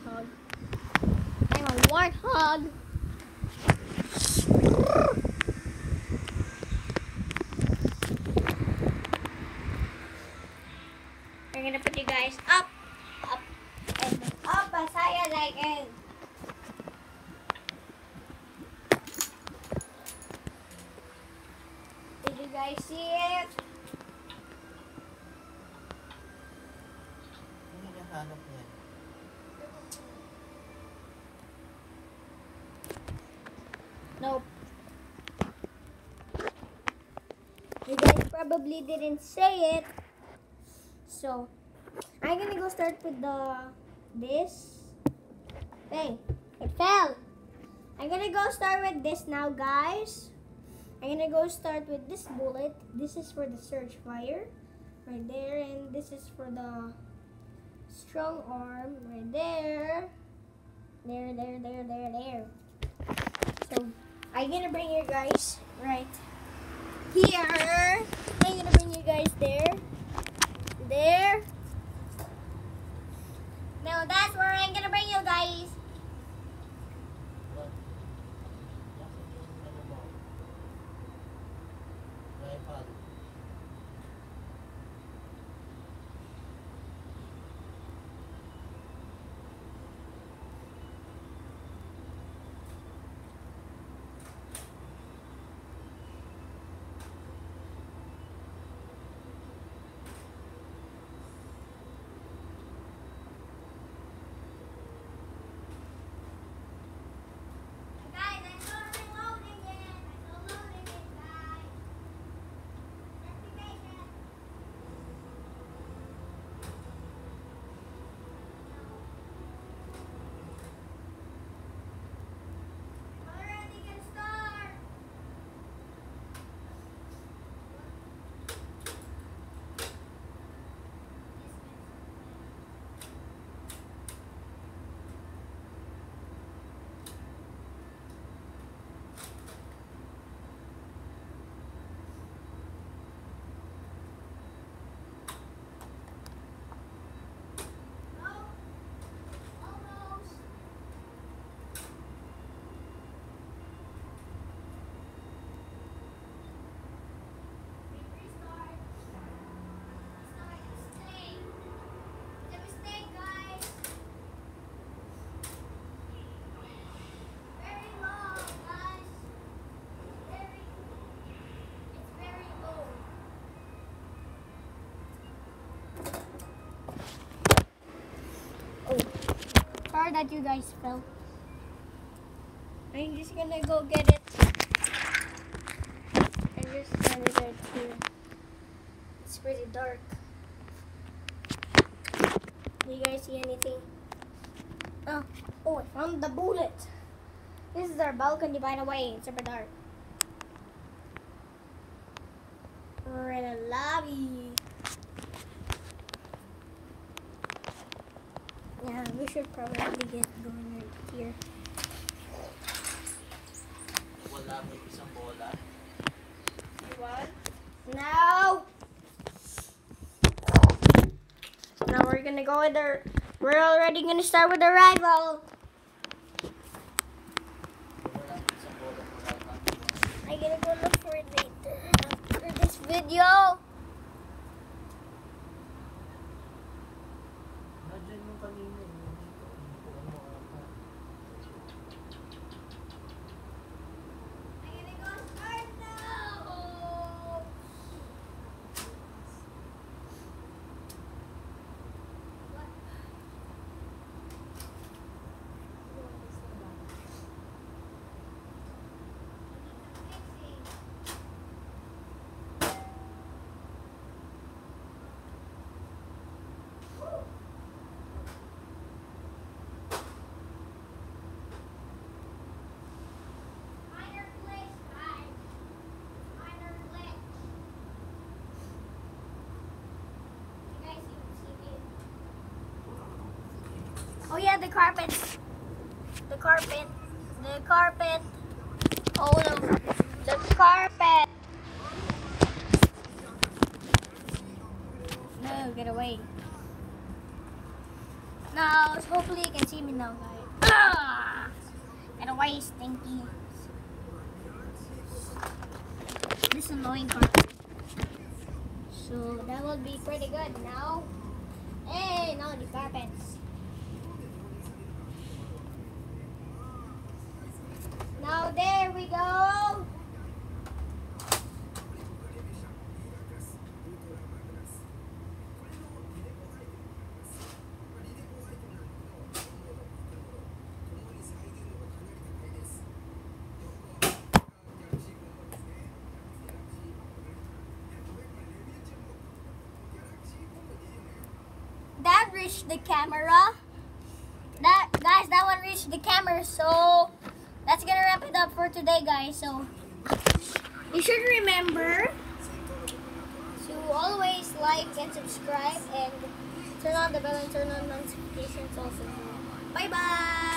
warthog. I'm a warthog. We're gonna put you guys up, and up as high as I can. Did you guys see it? Nope. You guys probably didn't say it. So, I'm gonna go start with this. Hey, it fell. I'm gonna go start with this now, guys. I'm gonna go start with this bullet. This is for the surge fire, right there. And this is for the strong arm, right there. There. So, I'm gonna bring you guys right here. I'm gonna bring you guys there. There. Now that's where I'm gonna bring you guys. Sorry that you guys fell. I'm just gonna go get it. I'm just gonna get it here. It's pretty dark. Do you guys see anything? Oh, I found the bullet. This is our balcony, by the way. It's super dark. We're in a lobby. Yeah, we should probably get going right here. Wala mo isang bola. You want? No! Now we're gonna go with we're already gonna start with the rival. Wala mo isang bola. I'm gonna go look for it later after this video. Nandiyan yung kanina. Oh yeah, the carpet. The carpet. The carpet. Oh no. The carpet. No, get away. No, Now, so hopefully you can see me now, guys. Ah! And why is stinky? This annoying part. So that will be pretty good now. Hey, now the carpets. Now there we go. That reached the camera. That one reached the camera. So that's gonna wrap it up for today, guys. So you should remember to always like and subscribe and turn on the bell and turn on notifications also. Bye bye.